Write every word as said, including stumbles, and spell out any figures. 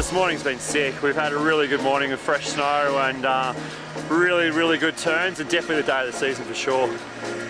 this morning's been sick. We've had a really good morning with fresh snow and uh, really, really good turns, and definitely the day of the season for sure.